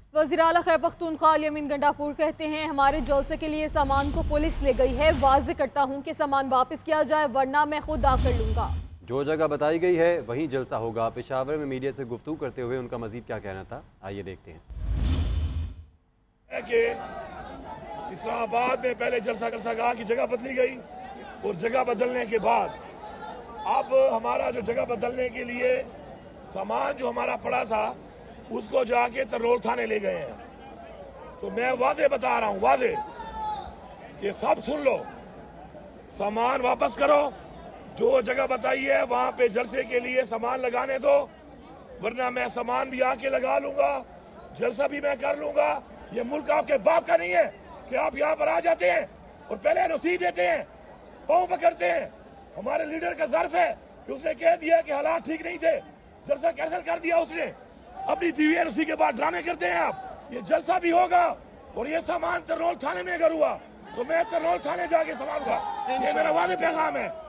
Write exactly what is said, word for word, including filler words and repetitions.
वज़ीर आला खैबर पख्तूनख्वा अली अमीन गंडापुर कहते हैं, हमारे जलसे के लिए सामान को पुलिस ले गई है। वाज़ेह करता हूँ कि सामान वापस किया जाए, वरना मैं खुद आकर लूँगा। जो जगह बताई गई है वहीं जलसा होगा। पेशावर में मीडिया से गुफ्तगू करते हुए उनका मजीद क्या कहना था, आइए देखते हैं। इस्लामाबाद में पहले जलसा जलसा कहा कि जगह बदली गई और जगह बदलने के बाद अब हमारा जो जगह बदलने के लिए सामान जो हमारा पड़ा था उसको जाके तरोल थाने ले गए हैं। तो मैं वादे बता रहा हूँ, वादे कि सब सुन लो, सामान वापस करो, जो जगह बताई है वहां पे जलसे के लिए सामान लगाने दो, वरना मैं सामान भी आके लगा लूंगा, जलसा भी मैं कर लूंगा। ये मुल्क आपके बाप का नहीं है कि आप यहाँ पर आ जाते हैं और पहले एनओसी देते हैं, पाँव पकड़ते हैं। हमारे लीडर का ज़र्फ है कि उसने कह दिया कि हालात ठीक नहीं थे, जलसा कैंसिल कर दिया उसने। अपनी दी हुई एनओसी के बाद ड्रामे करते हैं आप। ये जलसा भी होगा और ये सामान तरनौल थाने में अगर हुआ तो मैं तरनौल थाने जाके संभालूंगा। ये मेरा वादे पैगाम है।